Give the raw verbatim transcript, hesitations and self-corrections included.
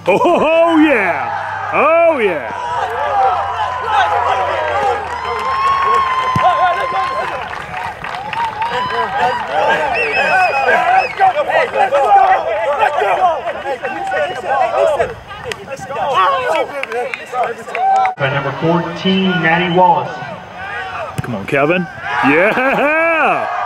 Oh yeah! Oh yeah! By number fourteen, Maddie Wallace. Come on, Kevin. Yeah!